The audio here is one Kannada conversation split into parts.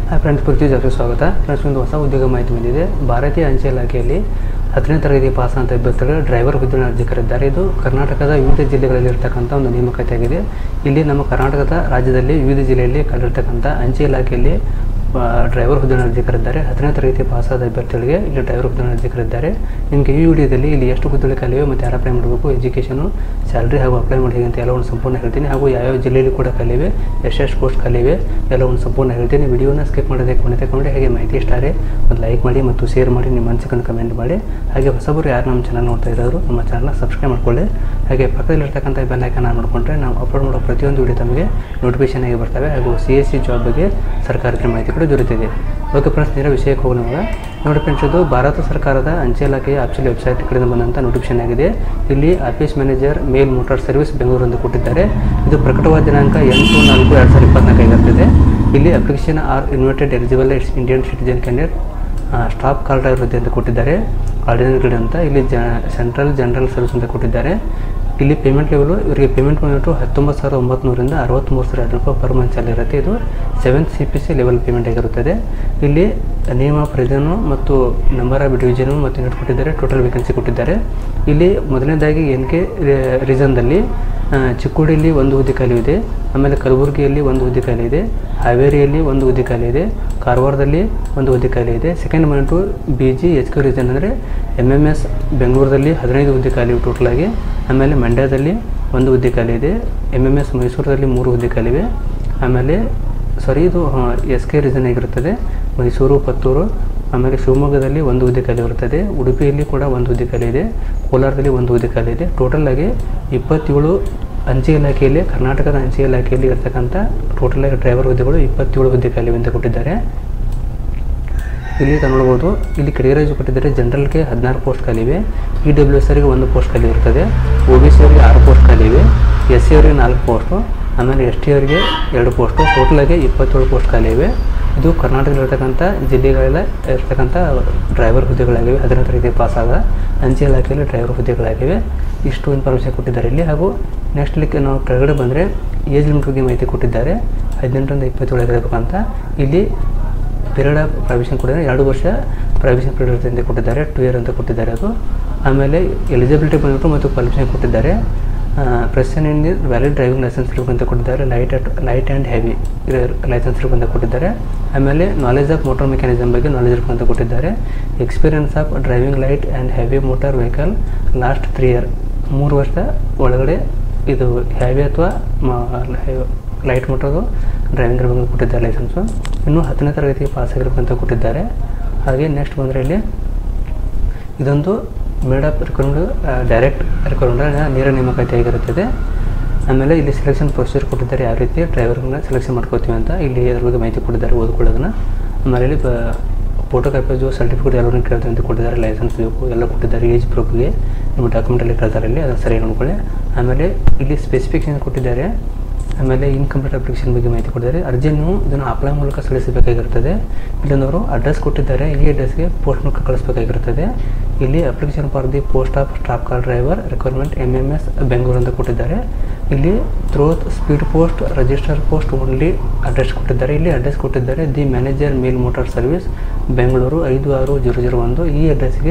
ಹಾಯ್ ಫ್ರೆಂಡ್ಸ್, ಪೃಥ್ವಿ ಜಾಬ್ಗೆ ಸ್ವಾಗತ. ಫ್ರೆಂಡ್ಸ್, ಒಂದು ಹೊಸ ಉದ್ಯೋಗ ಮಾಹಿತಿ ಬಂದಿದೆ. ಭಾರತೀಯ ಅಂಚೆ ಇಲಾಖೆಯಲ್ಲಿ 10ನೇ ತರಗತಿ ಪಾಸ್ ಅಂತ ಅಭ್ಯರ್ಥಿಗಳು ಡ್ರೈವರ್ ಹುದ್ದೆಗೆ ಅರ್ಜಿ ಕರೆದಿದ್ದಾರೆ. ಇದು ಕರ್ನಾಟಕದ ವಿವಿಧ ಜಿಲ್ಲೆಗಳಲ್ಲಿ ಇರತಕ್ಕಂಥ ಒಂದು ನೇಮಕಾತಿಯಾಗಿದೆ. ಇಲ್ಲಿ ನಮ್ಮ ಕರ್ನಾಟಕದ ರಾಜ್ಯದಲ್ಲಿ ವಿವಿಧ ಜಿಲ್ಲೆಯಲ್ಲಿ ಕಂಡಿರ್ತಕ್ಕಂಥ ಅಂಚೆ ಇಲಾಖೆಯಲ್ಲಿ ಡ್ರೈವರ್ ಹುದ್ದೆಗೆ ಅರ್ಜಿ ಕರೆದಿದ್ದಾರೆ. 10ನೇ ತರಗತಿ ಪಾಸಾದ ಅಭ್ಯರ್ಥಿಗಳಿಗೆ ಇಲ್ಲಿ ಡ್ರೈವರ್ ಹುದ್ದೆಗೆ ಅರ್ಜಿ ಕರೆದಿದ್ದಾರೆ. ನಿಮಗೆ ಈ ವಿಡಿಯೋದಲ್ಲಿ ಇಲ್ಲಿ ಎಷ್ಟು ಹುದ್ದೆಗಳು ಖಾಲಿವೆ ಮತ್ತು ಯಾರು ಅಪ್ಲೈ ಮಾಡಬೇಕು, ಎಜುಕೇಷನು, ಸ್ಯಾಲ್ರಿ ಹಾಗೂ ಅಪ್ಲೈ ಮಾಡಿ ಅಂತ ಎಲ್ಲವನ್ನು ಸಂಪೂರ್ಣ ಹೇಳ್ತೀನಿ. ಹಾಗೂ ಯಾವ್ಯಾವ ಜಿಲ್ಲೆಯಲ್ಲಿ ಕೂಡ ಖಾಲಿವೆ, ಎಷ್ಟೆಷ್ಟು ಪೋಸ್ಟ್ ಖಾಲಿವೆ ಎಲ್ಲವನ್ನು ಸಂಪೂರ್ಣ ಹೇಳ್ತೀನಿ. ವಿಡಿಯೋನ ಸ್ಕಿಪ್ ಮಾಡದೆ ಕೊನೆತಗೊಂಡು ಹಾಗೆ ಮಾಹಿತಿ ಇಷ್ಟ ಆದರೆ ಒಂದು ಲೈಕ್ ಮಾಡಿ ಮತ್ತು ಶೇರ್ ಮಾಡಿ, ನಿಮ್ಮ ಅನಿಸಿಕೆಯನ್ನು ಕಮೆಂಟ್ ಮಾಡಿ. ಹಾಗೆ ಹೊಸಬರು ಯಾರು ನಮ್ಮ ಚಾನಲ್ ನೋಡ್ತಾ ಇರೋರು ನಮ್ಮ ಚಾನಲ್ನ ಸಬ್ಸ್ಕ್ರೈಬ್ ಮಾಡ್ಕೊಳ್ಳಿ. ಹಾಗೆ ಪಕ್ಕದಲ್ಲಿರ್ತಕ್ಕಂಥ ಬೆಲ್ ಐಕಾನ್ ಆನ್ ಮಾಡಿಕೊಂಡ್ರೆ ನಾವು ಅಪ್ಲೋಡ್ ಮಾಡೋ ಪ್ರತಿಯೊಂದು ವಿಡಿಯೋ ತಮಗೆ ನೋಟಿಫಿಕೇಶನ್ ಆಗಿ ಬರ್ತವೆ. ಹಾಗೂ CSC ಜಾಬ್ ಬಗ್ಗೆ ಸರ್ಕಾರಕ್ಕೆ ಮಾಹಿತಿ ಕೂಡ ದೊರೆತಿದೆ. ಓಕೆ ಫ್ರೆಂಡ್ಸ್, ನೇರ ವಿಷಯಕ್ಕೆ ಹೋಗೋಣ. ನೋಡಿ ಫ್ರೆಂಡ್ಸ್, ಇದು ಭಾರತ ಸರ್ಕಾರದ ಅಂಚೆ ಇಲಾಖೆಯ ಆಫೀಷಿಯಲ್ ವೆಬ್ಸೈಟ್ ಕಡೆಯಿಂದ ಬಂದಂಥ ನೋಟಿಫಿಕೇಶನ್ ಆಗಿದೆ. ಇಲ್ಲಿ office manager mail motor service Bengaluru ಎಂದು ಕೊಟ್ಟಿದ್ದಾರೆ. ಇದು ಪ್ರಕಟವಾದ ದಿನಾಂಕ 8/4/2024 ಆಗಿರುತ್ತದೆ. ಇಲ್ಲಿ application are invited eligible Indian citizen candidate staff car driver ಹುದ್ದೆ ಅಂತ ಕೊಟ್ಟಿದ್ದಾರೆ. ಆರ್ಡಿನರಿ ಗ್ರೇಡ್ ಅಂತ. ಇಲ್ಲಿ ಸೆಂಟ್ರಲ್ ಜನರಲ್ ಸರ್ವಿಸ್ ಅಂತ ಕೊಟ್ಟಿದ್ದಾರೆ. ಇಲ್ಲಿ ಪೇಮೆಂಟ್ ಲೆವೆಲು ಇವರಿಗೆ ಪೇಮೆಂಟ್ ಬಂದ್ಬಿಟ್ಟು 19,900ರಿಂದ 63,200 ಪರ್ ಮಂತ್ ಸ್ಯಾಲರಿ ಇರುತ್ತೆ. ಇದು 7th CPC ಲೆವೆಲ್ ಪೇಮೆಂಟ್ ಆಗಿರುತ್ತದೆ. ಇಲ್ಲಿ ನೇಮ್ ಆಫ್ ರೀಸನು ಮತ್ತು ನಂಬರ್ ಆಫ್ ಡಿವಿಷನು ಮತ್ತು ಯೂನಿಟ್ ಕೊಟ್ಟಿದ್ದಾರೆ. ಟೋಟಲ್ ವೇಕೆನ್ಸಿ ಕೊಟ್ಟಿದ್ದಾರೆ. ಇಲ್ಲಿ ಮೊದಲನೇದಾಗಿ NK ರೀಸನ್ದಲ್ಲಿ ಚಿಕ್ಕೋಡಿಯಲ್ಲಿ ಒಂದು ಹುದ್ದೆ ಖಾಲಿ ಇದೆ. ಆಮೇಲೆ ಕಲಬುರಗಿಯಲ್ಲಿ ಒಂದು ಹುದ್ದೆ ಖಾಲಿ ಇದೆ. ಹಾವೇರಿಯಲ್ಲಿ ಒಂದು ಹುದ್ದೆ ಖಾಲಿ ಇದೆ. ಕಾರವಾರದಲ್ಲಿ ಒಂದು ಹುದ್ದೆ ಖಾಲಿ ಇದೆ. ಸೆಕೆಂಡ್ ಬಂದ್ಬಿಟ್ಟು BG HQ ರೀಸನ್ ಅಂದರೆ MMS ಬೆಂಗಳೂರಲ್ಲಿ 15 ಹುದ್ದೆ ಖಾಲಿ ಟೋಟಲಾಗಿ. ಆಮೇಲೆ ಮಂಡ್ಯದಲ್ಲಿ ಒಂದು ಹುದ್ದೆ ಖಾಲಿ ಇದೆ. MMS ಮೈಸೂರಲ್ಲಿ 3 ಹುದ್ದೆ ಖಾಲಿವೆ. ಆಮೇಲೆ ಇದು SK ರೀಸನ್ ಆಗಿರುತ್ತದೆ. ಮೈಸೂರು, ಪತ್ತೂರು, ಆಮೇಲೆ ಶಿವಮೊಗ್ಗದಲ್ಲಿ ಒಂದು ಹುದ್ದೆ ಖಾಲಿ ಇರುತ್ತದೆ. ಉಡುಪಿಯಲ್ಲಿ ಕೂಡ ಒಂದು ಹುದ್ದೆ ಖಾಲಿ ಇದೆ. ಕೋಲಾರದಲ್ಲಿ ಒಂದು ಹುದ್ದೆ ಖಾಲಿ ಇದೆ. ಟೋಟಲಾಗಿ 27 ಅಂಚೆ ಇಲಾಖೆಯಲ್ಲಿ, ಕರ್ನಾಟಕದ ಅಂಚೆ ಇಲಾಖೆಯಲ್ಲಿ ಇರ್ತಕ್ಕಂಥ ಟೋಟಲಾಗಿ ಡ್ರೈವರ್ ಹುದ್ದೆಗಳು 27 ಹುದ್ದೆ ಖಾಲಿವೆ ಅಂತ ಕೊಟ್ಟಿದ್ದಾರೆ. ಇಲ್ಲಿ ನೋಡ್ಬೋದು, ಇಲ್ಲಿ ಕೆಟಗರೈಸ್ ಕೊಟ್ಟಿದ್ದಾರೆ. ಜನರಲ್ಗೆ 16 ಪೋಸ್ಟ್ ಖಾಲಿವೆ. EWS ಅವರಿಗೆ 1 ಪೋಸ್ಟ್ ಖಾಲಿ ಇರ್ತದೆ. OBC ಅವರಿಗೆ 6 ಪೋಸ್ಟ್ ಖಾಲಿವೆ. SC ಅವರಿಗೆ 4 ಪೋಸ್ಟು. ಆಮೇಲೆ ST ಅವರಿಗೆ 2 ಪೋಸ್ಟು. ಟೋಟಲಾಗಿ 27 ಪೋಸ್ಟ್ ಖಾಲಿವೆ. ಇದು ಕರ್ನಾಟಕದಲ್ಲಿರ್ತಕ್ಕಂಥ ಜಿಲ್ಲೆಗಳೆಲ್ಲ ಇರ್ತಕ್ಕಂಥ ಡ್ರೈವರ್ ಹುದ್ದೆಗಳಾಗಿವೆ. 10ನೇ ತರಗತಿ ಪಾಸಾದ ಅಂಚೆ ಇಲಾಖೆಯಲ್ಲಿ ಡ್ರೈವರ್ ಹುದ್ದೆಗಳಾಗಿವೆ. ಇಷ್ಟು ಇನ್ಫಾರ್ಮೇಷನ್ ಕೊಟ್ಟಿದ್ದಾರೆ ಇಲ್ಲಿ. ಹಾಗೂ ನೆಕ್ಸ್ಟ್ ಇಲ್ಲಿ ನಾವು ಕೆಳಗಡೆ ಬಂದರೆ ಏಜ್ ಲಿಮಿಟ್ ಬಗ್ಗೆ ಮಾಹಿತಿ ಕೊಟ್ಟಿದ್ದಾರೆ. 18ರಿಂದ 27 ಇರಬೇಕಂತ. ಇಲ್ಲಿ ಪೀರಿಯಡ್ ಆಫ್ ಪ್ರಾವಿಷನ್ ಕೊಟ್ಟಿದ್ದಾರೆ. 2 ವರ್ಷ ಪ್ರಾವಿಷನ್ ಪೀರಿಯಡ್ ಅಂತ ಕೊಟ್ಟಿದ್ದಾರೆ. 2 ಇಯರ್ ಅಂತ ಕೊಟ್ಟಿದ್ದಾರೆ ಅದು. ಆಮೇಲೆ ಎಲಿಜಿಬಿಲಿಟಿ ಬಂದ್ಬಿಟ್ಟು ಮತ್ತು ಕ್ವಾಲಿಫಿಕೇಷನ್ ಕೊಟ್ಟಿದ್ದಾರೆ. Present in valid driving licence ಇರಬೇಕು ಅಂತ ಕೊಟ್ಟಿದ್ದಾರೆ. ಲೈಟ್ ಆ್ಯಂಡ್ ಹೆವಿ ಲೈಸೆನ್ಸ್ ಇರಬೇಕು ಅಂತ ಕೊಟ್ಟಿದ್ದಾರೆ. ಆಮೇಲೆ ನಾಲೆಜ್ ಆಫ್ ಮೋಟಾರ್ ಮೆಕ್ಯಾನಿಸಮ್ ಬಗ್ಗೆ ನಾಲೆಜ್ ಇರಬೇಕು ಅಂತ ಕೊಟ್ಟಿದ್ದಾರೆ. Experience of driving light and heavy motor vehicle last 3 year, 3 ವರ್ಷ ಒಳಗಡೆ ಇದು ಹೆವಿ ಅಥವಾ ಲೈಟ್ ಮೋಟರ್ದು ಡ್ರೈವಿಂಗ್ ಇರಬೇಕು ಅಂತ ಕೊಟ್ಟಿದ್ದಾರೆ ಲೈಸೆನ್ಸು. ಇನ್ನು 10ನೇ ತರಗತಿಗೆ ಪಾಸ್ ಆಗಿರಬೇಕು ಅಂತ ಕೊಟ್ಟಿದ್ದಾರೆ. ಹಾಗೆ ನೆಕ್ಸ್ಟ್ ಬಂದರೆ ಇಲ್ಲಿ ಇದೊಂದು mode of requirement, direct requirement ನೇರ ನೇಮಕಾತಿ ಆಗಿರುತ್ತದೆ. ಆಮೇಲೆ ಇಲ್ಲಿ ಸೆಲೆಕ್ಷನ್ ಪ್ರೊಸೀಜರ್ ಕೊಟ್ಟಿದ್ದಾರೆ, ಯಾವ ರೀತಿ ಡ್ರೈವರ್ನ ಸೆಲೆಕ್ಷನ್ ಮಾಡ್ಕೋತೀವಿ ಅಂತ ಇಲ್ಲಿ ಅದ್ರ ಬಗ್ಗೆ ಮಾಹಿತಿ ಕೊಟ್ಟಿದ್ದಾರೆ, ಓದ್ಕೊಳ್ಳೋದನ್ನು. ಆಮೇಲೆ ಇಲ್ಲಿ ಫೋಟೋ ಕಾಪೀಸು, ಸರ್ಟಿಫಿಕೇಟ್ ಎಲ್ಲರೂ ಕೇಳ್ತಾರೆ ಅಂತ ಕೊಟ್ಟಿದ್ದಾರೆ. ಲೈಸೆನ್ಸ್ ಬೇಕು ಎಲ್ಲ ಕೊಟ್ಟಿದ್ದಾರೆ. ಏಜ್ ಪ್ರೂಫ್ಗೆ ನಿಮ್ಮ ಡಾಕ್ಯುಮೆಂಟಲ್ಲಿ ಕೇಳ್ತಾರೆ ಇಲ್ಲಿ, ಅದನ್ನು ಸರಿಯಾಗಿ ನೋಡ್ಕೊಳ್ಳಿ. ಆಮೇಲೆ ಇಲ್ಲಿ ಸ್ಪೆಸಿಫಿಕೇಷನ್ ಕೊಟ್ಟಿದ್ದಾರೆ. ಆಮೇಲೆ ಇನ್ಕಂಪ್ಲೀಟ್ ಅಪ್ಲಿಕೇಶನ್ ಬಗ್ಗೆ ಮಾಹಿತಿ ಕೊಟ್ಟಿದ್ದಾರೆ. ಅರ್ಜಿಯನ್ನು ಇದನ್ನು ಅಪ್ಲೈ ಮೂಲಕ ಸಲ್ಲಿಸಬೇಕಾಗಿರುತ್ತದೆ. ಇಲ್ಲೊಂದವರು ಅಡ್ರೆಸ್ ಕೊಟ್ಟಿದ್ದಾರೆ. ಈ ಅಡ್ರೆಸ್ಗೆ ಪೋಸ್ಟ್ ಮೂಲಕ ಕಳಿಸಬೇಕಾಗಿರುತ್ತದೆ. ಇಲ್ಲಿ application for the post of staff car driver requirement MMS Bengaluru ಅಂತ ಕೊಟ್ಟಿದ್ದಾರೆ. ಇಲ್ಲಿ through speed post register post only address ಕೊಟ್ಟಿದ್ದಾರೆ. ಇಲ್ಲಿ ಅಡ್ರೆಸ್ ಕೊಟ್ಟಿದ್ದಾರೆ the manager mail motor service Bengaluru 56001. ಈ ಅಡ್ರೆಸ್ಗೆ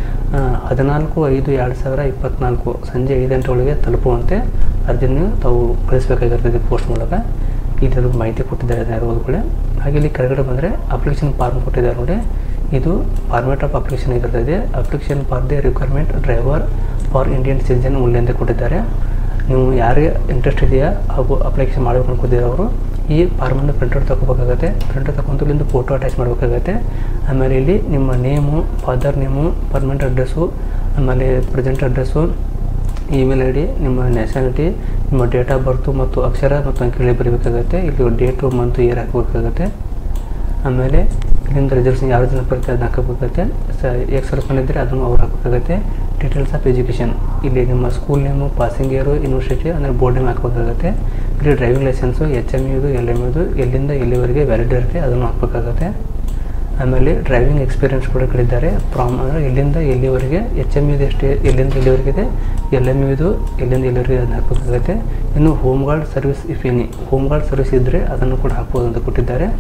14/5/2024 ಸಂಜೆ 5 ಗಂಟೆ ಒಳಗೆ ತಲುಪುವಂತೆ ಅರ್ಜಿಯನ್ನು ತಾವು ಕಳಿಸಬೇಕಾಗಿರ್ತದೆ ಪೋಸ್ಟ್ ಮೂಲಕ. ಇದರ ಮಾಹಿತಿ ಕೊಟ್ಟಿದ್ದಾರೆ, ಅದನ್ನು ಓದ್ಕೊಳ್ಳಿ. ಹಾಗೆ ಇಲ್ಲಿ ಕೆಳಗಡೆ ಬಂದರೆ ಅಪ್ಲಿಕೇಶನ್ ಫಾರ್ಮ್ ಕೊಟ್ಟಿದ್ದಾರೆ ನೋಡಿ. ಇದು ಫಾರ್ಮೇಟ್ ಆಫ್ ಅಪ್ಲಿಕೇಶನ್ ಆಗಿರ್ತದೆ. Application for the requirement driver for Indian citizen only ಅಂತ ಕೊಟ್ಟಿದ್ದಾರೆ. ನೀವು ಯಾರಿಗೆ ಇಂಟ್ರೆಸ್ಟ್ ಇದೆಯಾ ಹಾಗೂ ಅಪ್ಲಿಕೇಶನ್ ಮಾಡಬೇಕು ಅನ್ಕೋತೀರ ಅವರು ಈ ಫಾರ್ಮನ್ನು ಪ್ರಿಂಟೌಟ್ ತಗೋಬೇಕಾಗತ್ತೆ. ಪ್ರಿಂಟೌಟ್ ತಗೊಂಡು ಇಲ್ಲಿಂದ ಫೋಟೋ ಅಟ್ಯಾಚ್ ಮಾಡಬೇಕಾಗತ್ತೆ. ಆಮೇಲೆ ಇಲ್ಲಿ ನಿಮ್ಮ name, father name, permanent address, ಆಮೇಲೆ ಪ್ರೆಸೆಂಟ್ ಅಡ್ರೆಸ್ಸು, ಇಮೇಲ್ ID, ನಿಮ್ಮ ನ್ಯಾಷನಾಲಿಟಿ, ನಿಮ್ಮ ಡೇಟ್ ಆಫ್ ಬರ್ತು ಮತ್ತು ಅಕ್ಷರ ಮತ್ತು ಅಂಕಿಗಳು ಬರೀಬೇಕಾಗತ್ತೆ. ಇಲ್ಲಿ ಡೇಟು, ಮಂತು, ಇಯರ್ ಹಾಕಬೇಕಾಗತ್ತೆ. ಆಮೇಲೆ ಇಲ್ಲಿಂದ ರಿಸರ್ವೇಷನ್ ಯಾವ ಜನ ಬರುತ್ತೆ ಅದನ್ನ ಹಾಕಬೇಕಾಗತ್ತೆ. ಎಕ್ಸ್ ಇದ್ದರೆ ಅದನ್ನು ಅವ್ರು ಹಾಕಬೇಕಾಗತ್ತೆ. ಡೀಟೇಲ್ಸ್ ಆಫ್ ಎಜುಕೇಷನ್, ಇಲ್ಲಿ ನಿಮ್ಮ school name, passing year, university ಅಂದರೆ ಬೋರ್ಡ್ ನೇಮ್ ಹಾಕಬೇಕಾಗತ್ತೆ. ಇಲ್ಲಿ ಡ್ರೈವಿಂಗ್ ಲೈಸೆನ್ಸು HMUದು, LMUದು ಎಲ್ಲಿಂದ ಎಲ್ಲಿವರೆಗೆ ವ್ಯಾಲಿಡ್ ಇರುತ್ತೆ ಅದನ್ನು ಹಾಕಬೇಕಾಗತ್ತೆ. ಆಮೇಲೆ ಡ್ರೈವಿಂಗ್ ಎಕ್ಸ್ಪೀರಿಯನ್ಸ್ ಕೂಡ ಕೇಳಿದ್ದಾರೆ. ಫ್ರಾಮ್ ಅಂದರೆ ಎಲ್ಲಿಂದ ಎಲ್ಲಿವರೆಗೆ, HMUದು ಎಷ್ಟು ಎಲ್ಲಿಂದ ಎಲ್ಲಿವರೆಗೆ ಇದೆ, LMUದು ಎಲ್ಲಿಂದ ಎಲ್ಲಿವರೆಗೆ ಅದನ್ನು ಹಾಕಬೇಕಾಗುತ್ತೆ. ಇನ್ನು home guard service if any, home guard service ಇದ್ದರೆ ಅದನ್ನು ಕೂಡ ಹಾಕ್ಬೋದು ಅಂತ ಕೊಟ್ಟಿದ್ದಾರೆ.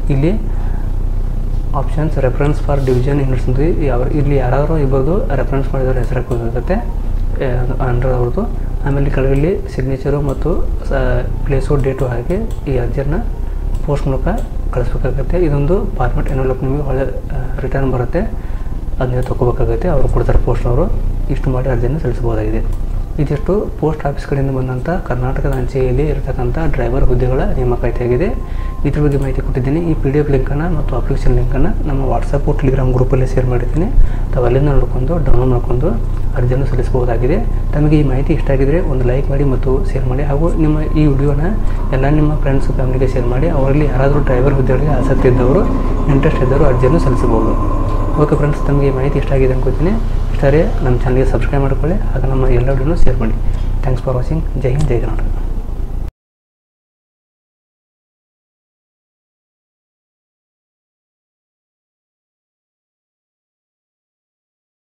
ಇಲ್ಲಿ options reference for division units ಅಂತ ಇಲ್ಲಿ ಯಾರಾದರೂ ಇಬ್ಬರದು ರೆಫರೆನ್ಸ್ ಮಾಡಿದವ್ರ ಹೆಸರು ಹಾಕೋದಿರುತ್ತೆ ಅಂಡರ್ ಅವ್ರದ್ದು. ಆಮೇಲೆ ಕೆಳಗಲ್ಲಿ ಸಿಗ್ನೇಚರು ಮತ್ತು ಪ್ಲೇಸು ಡೇಟು ಹಾಕಿ ಈ ಅರ್ಜಿಯನ್ನು ಪೋಸ್ಟ್ ಮೂಲಕ ಕಳಿಸ್ಬೇಕಾಗುತ್ತೆ. ಇದೊಂದು ಫಾರ್ಮೆಟ್ ಎನ್ವೆಲಪ್ ನಿಮಗೆ ಒಳ್ಳೆ ರಿಟರ್ನ್ ಬರುತ್ತೆ, ಅದನ್ನ ತೊಗೋಬೇಕಾಗುತ್ತೆ, ಅವರು ಕೊಡ್ತಾರೆ ಪೋಸ್ಟ್ನವರು. ಇಷ್ಟು ಮಾಡಿ ಅರ್ಜಿಯನ್ನು ಸಲ್ಲಿಸಬಹುದಾಗಿದೆ. ಇದಿಷ್ಟು ಪೋಸ್ಟ್ ಆಫೀಸ್ ಕಡೆಯಿಂದ ಬಂದಂಥ ಕರ್ನಾಟಕದ ಅಂಚೆಯಲ್ಲಿ ಇರತಕ್ಕಂಥ ಡ್ರೈವರ್ ಹುದ್ದೆಗಳ ನೇಮಕಾತಿಯಾಗಿದೆ. ಇದ್ರ ಬಗ್ಗೆ ಮಾಹಿತಿ ಕೊಟ್ಟಿದ್ದೀನಿ. ಈ PDF ಲಿಂಕನ್ನು ಮತ್ತು ಅಪ್ಲಿಕೇಶನ್ ಲಿಂಕನ್ನು ನಮ್ಮ ವಾಟ್ಸಪ್ಪು ಟೆಲಿಗ್ರಾಮ್ ಗ್ರೂಪಲ್ಲಿ ಶೇರ್ ಮಾಡಿದ್ದೀನಿ. ತಾವು ಅಲ್ಲಿಂದ ನೋಡ್ಕೊಂಡು ಡೌನ್ಲೋಡ್ ಮಾಡ್ಕೊಂಡು ಅರ್ಜಿಯನ್ನು ಸಲ್ಲಿಸಬಹುದಾಗಿದೆ. ತಮಗೆ ಈ ಮಾಹಿತಿ ಇಷ್ಟ ಆಗಿದರೆ ಒಂದು ಲೈಕ್ ಮಾಡಿ ಮತ್ತು ಶೇರ್ ಮಾಡಿ, ಹಾಗೂ ನಿಮ್ಮ ಈ ವಿಡಿಯೋನ ಎಲ್ಲ ನಿಮ್ಮ ಫ್ರೆಂಡ್ಸ್ ಫ್ಯಾಮಿಲಿಗೆ ಶೇರ್ ಮಾಡಿ. ಅವರಲ್ಲಿ ಯಾರಾದರೂ ಡ್ರೈವರ್ ಹುದ್ದೆಗಳಿಗೆ ಆಸಕ್ತಿ ಇದ್ದವರು, ಇಂಟ್ರೆಸ್ಟ್ ಇದ್ದವರು ಅರ್ಜಿಯನ್ನು ಸಲ್ಲಿಸಬಹುದು. ಓಕೆ ಫ್ರೆಂಡ್ಸ್, ತಮಗೆ ಈ ಮಾಹಿತಿ ಇಷ್ಟ ಆಗಿದೆ ಅನ್ಕೋತೀನಿ. ಇಷ್ಟರೇ ನಮ್ಮ ಚಾನಲ್ಗೆ ಸಬ್ಸ್ಕ್ರೈಬ್ ಮಾಡ್ಕೊಳ್ಳಿ, ಹಾಗೂ ನಮ್ಮ ಎಲ್ಲ ವಿಡಿಯೋನು ಶೇರ್ ಮಾಡಿ. Thanks for watching. ಜೈ ಹಿಂದ್, ಜೈ ಕರ್ನಾಟಕ.